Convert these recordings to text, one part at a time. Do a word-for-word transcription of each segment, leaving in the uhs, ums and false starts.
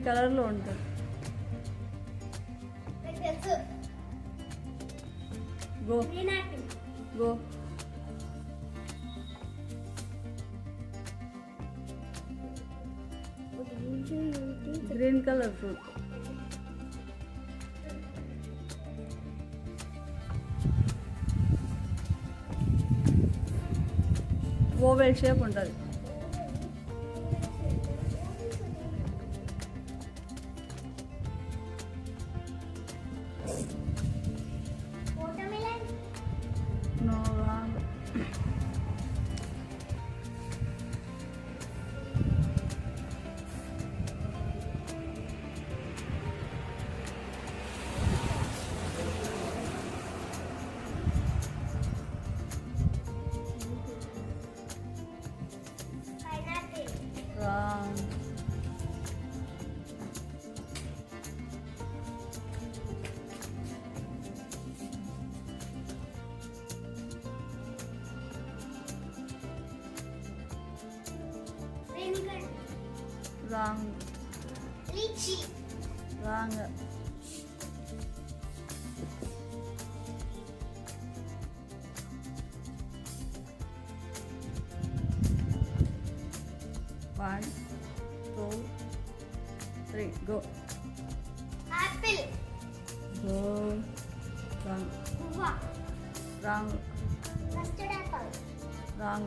Colour లో ఉంటుంది. Go go green colour fruit. Oval shape ఉంటుంది. No, wrong. Wrong. Wrong. Lychee. Wrong. One, two, three, go. Apple. Go. Wrong. Guava. Wrong. Custard apple. Wrong.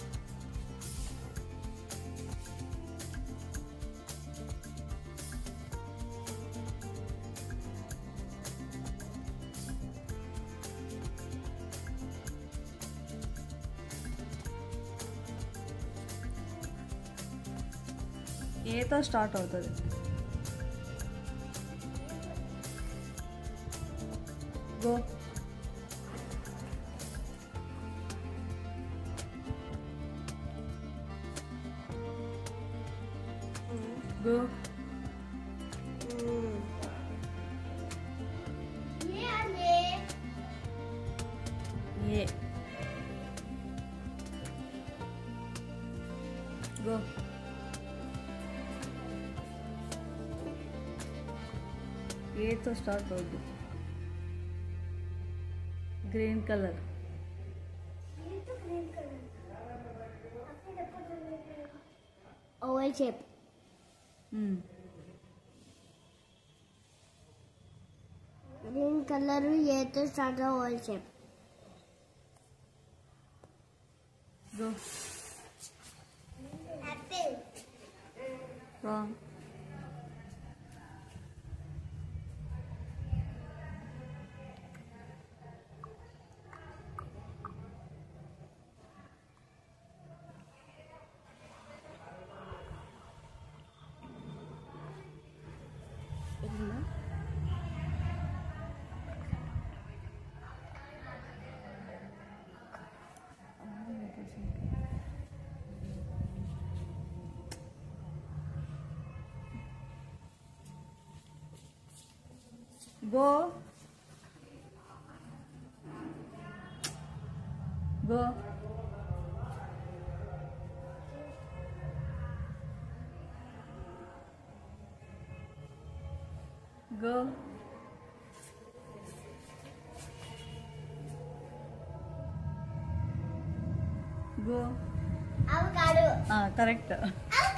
ఏతో start అవుతుంది. Go. Go. A. Go. ఏతో start అవుతుంది. Green colour. Oval shape. Green color yet start oval shape. Go. Apple. Wrong. Go. Go. Go. Go. Avocado. Ah, correct. Avocado.